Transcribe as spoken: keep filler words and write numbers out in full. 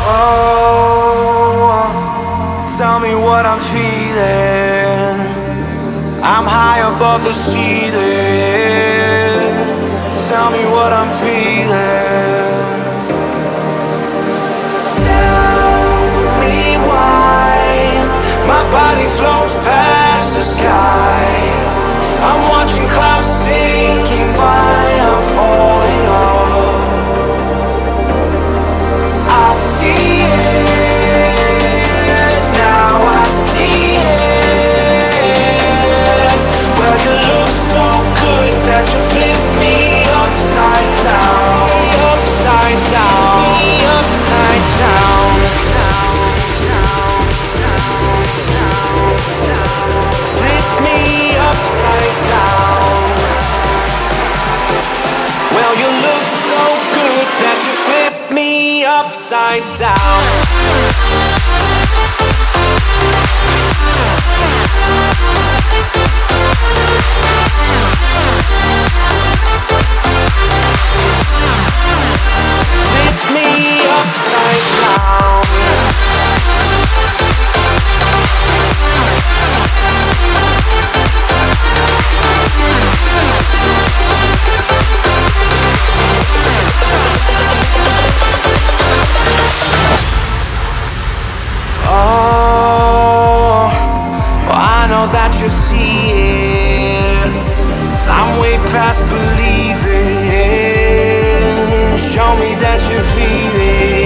Oh, tell me what I'm feeling. I'm high above the ceiling. Tell me what I'm feeling. Tell me why my body floats past the sky. I'm watching clouds sinking by, I'm falling off. I see it, now I see it. Well, you look so good that you flip me upside down. Upside down, me upside down. Flip me upside down. Well, you look so good that you flip me upside down. Flip me upside down. Oh, well, I know that you see it. I'm way past believing. Show me that you feel it.